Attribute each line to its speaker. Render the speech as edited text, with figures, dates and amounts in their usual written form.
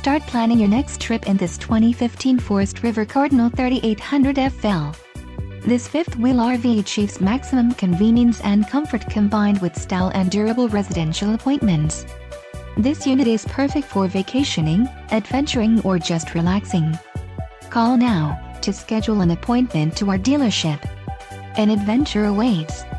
Speaker 1: Start planning your next trip in this 2015 Forest River Cardinal 3800FL. This fifth-wheel RV achieves maximum convenience and comfort combined with style and durable residential appointments. This unit is perfect for vacationing, adventuring, or just relaxing. Call now to schedule an appointment to our dealership. An adventure awaits.